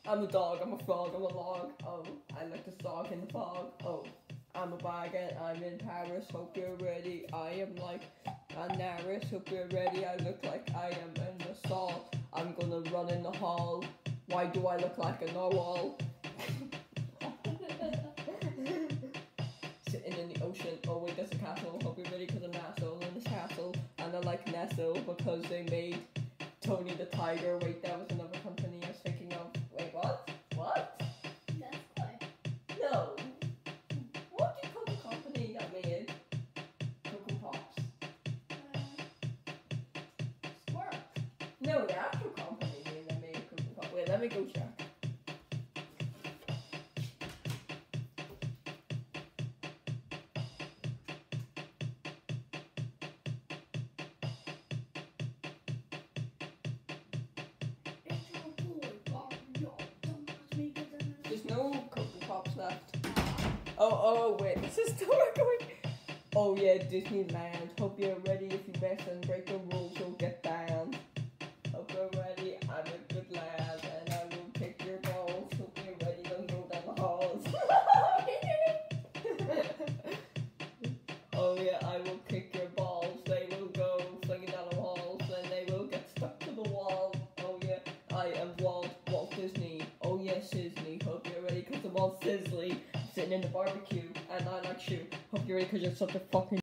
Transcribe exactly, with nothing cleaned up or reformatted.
I'm a dog, I'm a frog, I'm a log. Oh, I like to stalk in the fog. Oh, I'm a baguette, I'm in Paris. Hope you're ready. I am like a Naris. Hope you're ready. I look like I am in the stall. I'm gonna run in the hall. Why do I look like a narwhal? Sitting in the ocean. Oh wait, there's a castle. Hope you're ready, cause I'm Nestle in this castle. And I like Nestle because they made Tony the Tiger. Wait, that was another company I was thinking of. Wait, what? What? Nestle. No. What do you call the company that made Cocoa Pops? Uh, Squirt. No, the actual company that made Cocoa Pops. Wait, let me go check. There's no Cocoa Pops left. Oh, oh, wait, this is still going. Oh yeah, Disneyland. Hope you're ready. If you mess and break the rules, you'll get banned. Hope you're ready. I'm a good lad, and I will kick your balls. Hope you're ready. Don't go down the halls. Oh yeah, I will kick your balls. They will go flinging down the halls, and they will get stuck to the wall. Oh yeah, I am Walt, Walt Disney. Oh yes, Disney. Hope you're ready, cause I'm all sizzly. I'm sitting in the barbecue, and I like you. Hope you're ready, cause you're such a fucking